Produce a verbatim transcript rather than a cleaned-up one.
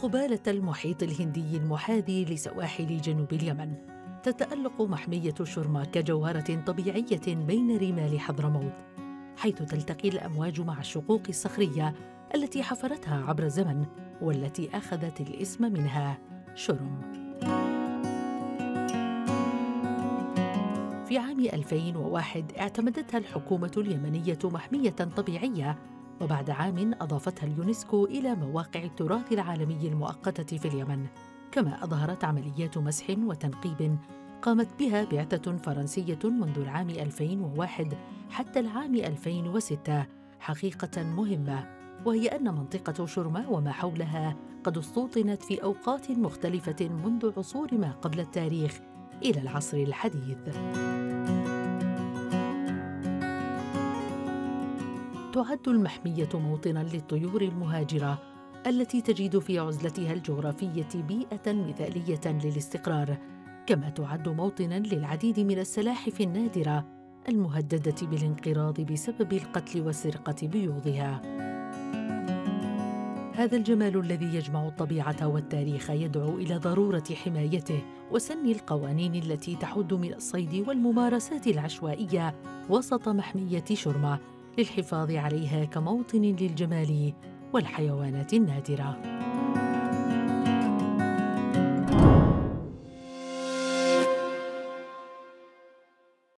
قبالة المحيط الهندي المحاذي لسواحل جنوب اليمن، تتألق محمية شرما كجوهرة طبيعية بين رمال حضرموت، حيث تلتقي الأمواج مع الشقوق الصخرية التي حفرتها عبر الزمن والتي أخذت الاسم منها شرم. في عام ألفين وواحد اعتمدتها الحكومة اليمنية محمية طبيعية، وبعد عام أضافتها اليونسكو إلى مواقع التراث العالمي المؤقتة في اليمن. كما أظهرت عمليات مسح وتنقيب قامت بها بعثة فرنسية منذ العام ألفين وواحد حتى العام ألفين وستة حقيقة مهمة، وهي أن منطقة شرما وما حولها قد استوطنت في أوقات مختلفة منذ عصور ما قبل التاريخ إلى العصر الحديث. تعد المحمية موطناً للطيور المهاجرة التي تجد في عزلتها الجغرافية بيئة مثالية للاستقرار، كما تعد موطناً للعديد من السلاحف النادرة المهددة بالانقراض بسبب القتل وسرقة بيوضها. هذا الجمال الذي يجمع الطبيعة والتاريخ يدعو إلى ضرورة حمايته وسن القوانين التي تحد من الصيد والممارسات العشوائية وسط محمية شرما للحفاظ عليها كموطن للجمال والحيوانات النادرة.